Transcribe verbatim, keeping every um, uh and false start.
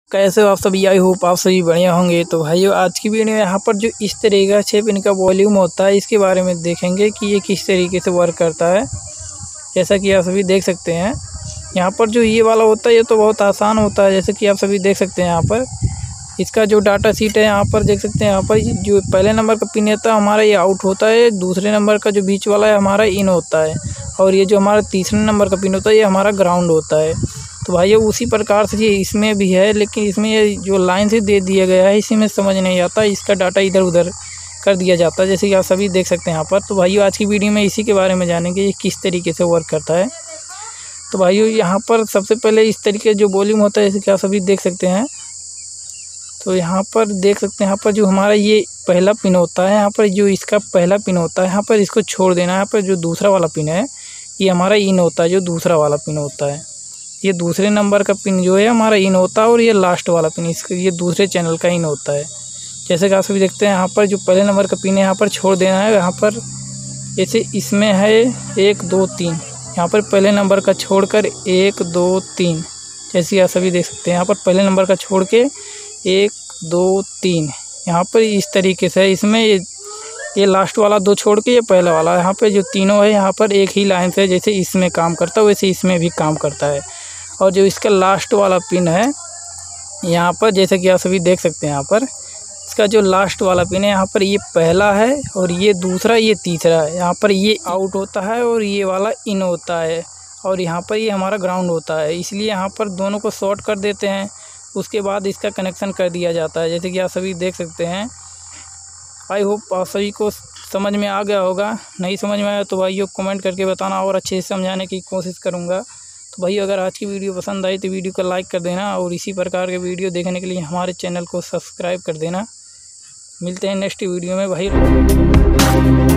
कैसे हो आप सभी। आई होप आप सभी बढ़िया होंगे। तो भाइयों आज की वीडियो में यहाँ पर जो इस तरीका से इनका वॉल्यूम होता है इसके बारे में देखेंगे कि ये किस तरीके से वर्क करता है। जैसा कि आप सभी देख सकते हैं यहाँ पर जो ये वाला होता है ये तो बहुत आसान होता है। जैसे कि आप सभी देख सकते हैं यहाँ पर इसका जो डाटा शीट है यहाँ पर देख सकते हैं। यहाँ पर जो पहले नंबर का पिन होता है हमारा ये आउट होता है, दूसरे नंबर का जो बीच वाला है हमारा इन होता है, और ये जो हमारा तीसरे नंबर का पिन होता है ये हमारा ग्राउंड होता है। तो भाइयों उसी प्रकार से ये इसमें भी है, लेकिन इसमें ये जो लाइन से दे दिया गया है इसी में समझ नहीं आता, इसका डाटा इधर उधर कर दिया जाता है जैसे कि आप सभी देख सकते हैं यहाँ पर। तो भाइयों आज की वीडियो में इसी के बारे में जानेंगे ये किस तरीके से वर्क करता है। तो भाइयों यहाँ पर सबसे पहले इस तरीके जो वॉल्यूम होता है जैसे कि आप सभी देख सकते हैं। तो यहाँ पर देख सकते हैं यहाँ पर जो हमारा ये पहला पिन होता है, यहाँ पर जो इसका पहला पिन होता है यहाँ पर इसको छोड़ देना। यहाँ पर जो दूसरा वाला पिन है ये हमारा इन होता है, जो दूसरा वाला पिन होता है ये दूसरे नंबर का पिन जो है हमारा इन होता है, और ये लास्ट वाला पिन इसका ये दूसरे चैनल का इन होता है। जैसे कि आप सभी देखते हैं यहाँ पर जो पहले नंबर का पिन है यहाँ पर छोड़ देना है। यहाँ पर जैसे इसमें है एक दो तीन, यहाँ पर पहले नंबर का छोड़कर एक दो तीन, जैसे आप सभी देख सकते हैं यहाँ पर पहले नंबर का छोड़ के एक दो तीन, यहाँ पर इस तरीके से इसमें ये ये लास्ट वाला दो छोड़ के ये पहला वाला, यहाँ पे जो तीनों है यहाँ पर एक ही लाइन से जैसे इसमें काम करता है वैसे इसमें भी काम करता है। और जो इसका लास्ट वाला पिन है यहाँ पर जैसे कि आप सभी देख सकते हैं यहाँ पर इसका जो लास्ट वाला पिन है यहाँ पर ये पहला है और ये दूसरा ये तीसरा है। यहाँ पर ये आउट होता है और ये वाला इन होता है, और यहाँ पर ये हमारा ग्राउंड होता है। इसलिए यहाँ पर दोनों को शॉर्ट कर देते हैं, उसके बाद इसका कनेक्शन कर दिया जाता है जैसे कि आप सभी देख सकते हैं। आई होप आप सभी को समझ में आ गया होगा। नहीं समझ में आया तो भाइयों कमेंट करके बताना और अच्छे से समझाने की कोशिश करूँगा। तो भाइयों अगर आज की वीडियो पसंद आई तो वीडियो को लाइक कर देना, और इसी प्रकार के वीडियो देखने के लिए हमारे चैनल को सब्सक्राइब कर देना। मिलते हैं नेक्स्ट वीडियो में भाई।